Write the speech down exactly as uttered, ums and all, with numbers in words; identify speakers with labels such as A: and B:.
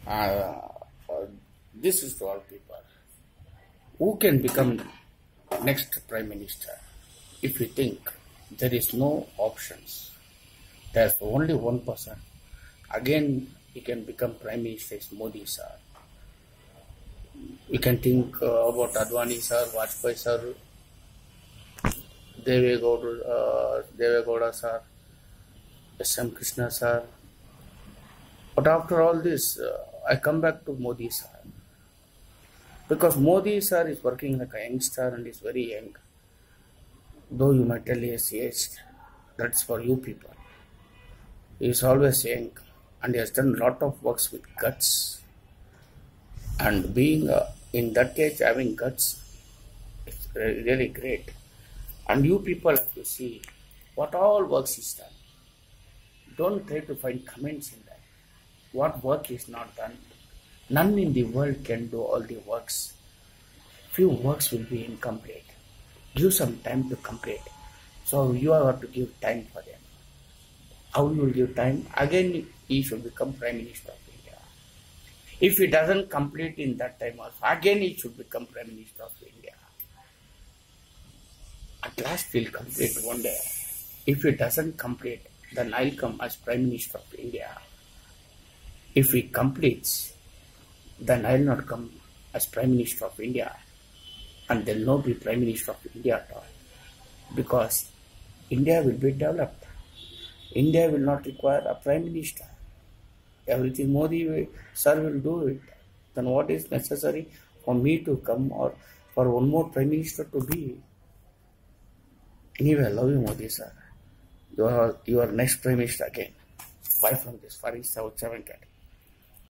A: Uh, uh, this is to all people. Who can become next Prime Minister? If you think there is no options, there's only one person. Again, he can become Prime Minister is Modi sir. We can think uh, about Advani sir, Vajpayee sir, Devegowda, uh, Devegowda sir, S M Krishna sir. But after all this, uh, I come back to Modi sir. Because Modi sir is working like a youngster and is very young. Though you might tell he is aged, that's for you people. He is always young and he has done a lot of works with guts. And being uh, in that age having guts, it's really great. And you people have to see what all works is done. Don't try to find comments in that. What work is not done. None in the world can do all the works. Few works will be incomplete. Give some time to complete. So you have to give time for them. How you will give time? Again, he should become Prime Minister of India. If he doesn't complete in that time also, again he should become Prime Minister of India. At last he'll complete one day. If he doesn't complete, then I'll come as Prime Minister of India. If he completes, then I'll not come as Prime Minister of India. And there will not be Prime Minister of India at all. Because India will be developed. India will not require a Prime Minister. Everything Modi will, sir will do it. Then what is necessary for me to come or for one more Prime Minister to be? Anyway, I love you, Modi sir. You are, you are next Prime Minister again. Bye from this. Huccha Venkat.